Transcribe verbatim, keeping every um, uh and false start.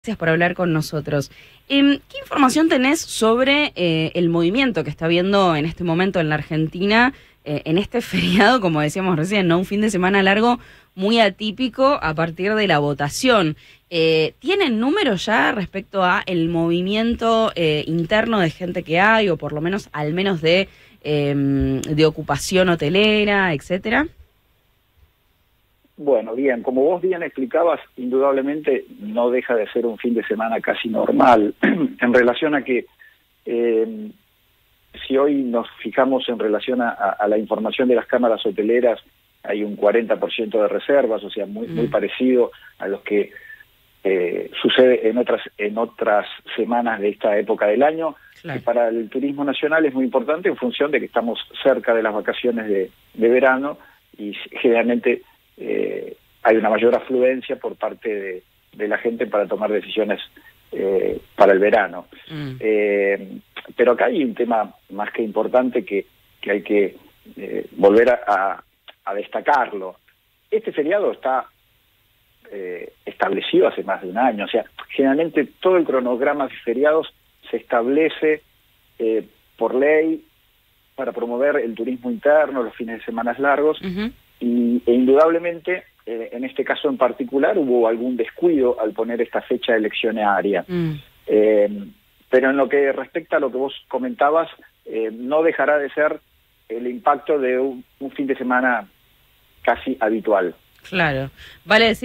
Gracias por hablar con nosotros. Eh, ¿Qué información tenés sobre eh, el movimiento que está habiendo en este momento en la Argentina, eh, en este feriado, como decíamos recién, ¿no? Un fin de semana largo muy atípico a partir de la votación? Eh, ¿Tienen números ya respecto a el movimiento eh, interno de gente que hay, o por lo menos al menos de, eh, de ocupación hotelera, etcétera? Bueno, bien, como vos bien explicabas, indudablemente no deja de ser un fin de semana casi normal en relación a que eh, si hoy nos fijamos en relación a, a la información de las cámaras hoteleras, hay un cuarenta por ciento de reservas, o sea, muy, muy Mm. parecido a los que eh, sucede en otras, en otras semanas de esta época del año. Claro. Que para el turismo nacional es muy importante en función de que estamos cerca de las vacaciones de, de verano y generalmente Eh, hay una mayor afluencia por parte de, de la gente para tomar decisiones eh, para el verano. Mm. Eh, pero acá hay un tema más que importante que, que hay que eh, volver a, a, a destacarlo. Este feriado está eh, establecido hace más de un año, o sea, generalmente todo el cronograma de feriados se establece eh, por ley para promover el turismo interno, los fines de semana largos. Uh-huh. Y, e indudablemente, eh, en este caso en particular, hubo algún descuido al poner esta fecha eleccionaria. Mm. Eh, pero en lo que respecta a lo que vos comentabas, eh, no dejará de ser el impacto de un, un fin de semana casi habitual. Claro. Vale decir